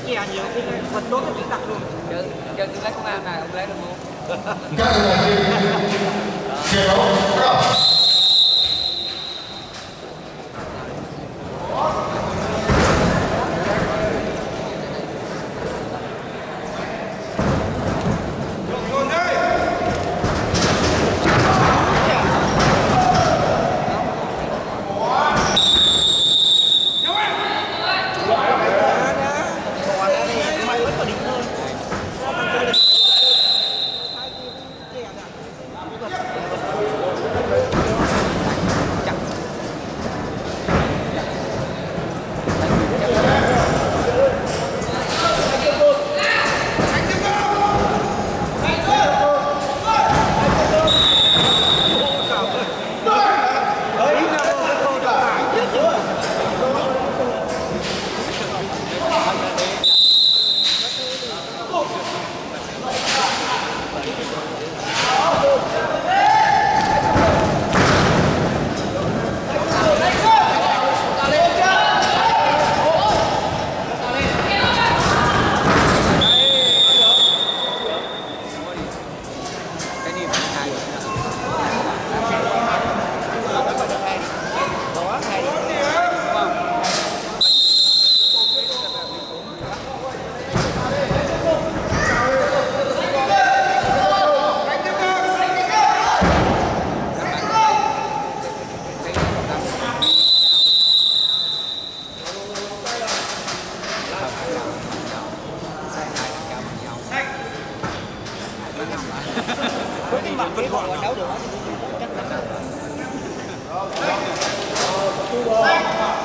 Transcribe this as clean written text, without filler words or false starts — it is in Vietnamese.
chè nhiều khi thật tốt cái tiếng đặc luôn. Chơi tôi lấy công an này ông lấy được không? Các đội chiến đấu bắt Với cái mặt cái họ đấu được chắc là